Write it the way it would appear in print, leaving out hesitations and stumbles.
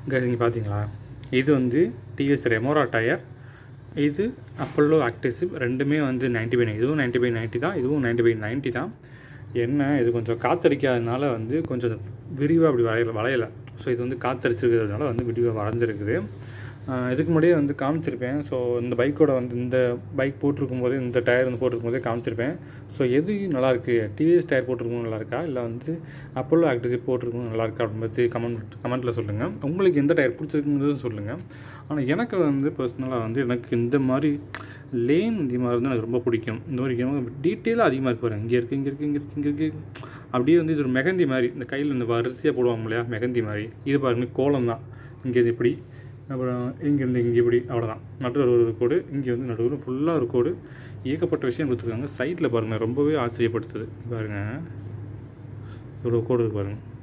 இங்கே பார்த்தீங்களா, இது வந்து டிவிஎஸ் ரெமோரா டயர், இது அப்பல்லோ ஆக்டிசிவ். ரெண்டுமே வந்து 90/90. இதுவும் 90/90 தான், இதுவும் 90/90 தான். என்ன இது கொஞ்சம் காற்றடிக்காதனால வந்து கொஞ்சம் விரிவாக அப்படி வளையலை. ஸோ இது வந்து காற்றடிச்சிருக்கிறதுனால வந்து விரிவாக வளைஞ்சிருக்குது. இதுக்கு முன்னாடியே வந்து காமிச்சிருப்பேன். ஸோ இந்த பைக்கோட வந்து இந்த பைக் போட்டிருக்கும் போதே, இந்த டயர் வந்து போட்டிருக்கும் போதே காமிச்சிருப்பேன். ஸோ எது நல்லாயிருக்கு, டிவிஎஸ் டயர் போட்டிருக்கும் நல்லாயிருக்கா, இல்லை வந்து அப்பல்லோ ஆக்டிசிவ் போட்டிருக்கும் நல்லாயிருக்கா அப்படின்னு பற்றி கமெண்ட்டில் சொல்லுங்கள். உங்களுக்கு எந்த டயர் பிடிச்சிருக்குங்கிறது சொல்லுங்கள். ஆனால் எனக்கு வந்து பர்சனலாக வந்து எனக்கு இந்த மாதிரி லேன் அதிகமாக இருந்தால் எனக்கு ரொம்ப பிடிக்கும். இந்த மாதிரி டீட்டெயிலாக அதிகமாக இருக்கு பாருங்கள். இங்கே இருக்குது, இங்கே இருக்குது, இங்கே இருக்குது, இங்கே இருக்குது. அப்படியே வந்து இது ஒரு மெகந்தி மாதிரி, இந்த கையில் இந்த வரிசையாக போடுவாங்க இல்லையா, மெகந்தி மாதிரி. இது பாருங்கள் கோலம் தான். இங்கே இது இப்படி, அப்புறம் இங்கேருந்து இங்கே இப்படி, அவ்வளோதான். நடுவில் ஒரு கோடு, இங்கே வந்து நடுவில் ஃபுல்லாக ஒரு கோடு. ஏகப்பட்ட விஷயம் கொடுத்துருக்காங்க. சைட்டில் பாருங்கள், ரொம்பவே ஆச்சரியப்படுத்துது பாருங்கள். இவ்வளோ கோடு இருக்குது பாருங்கள்.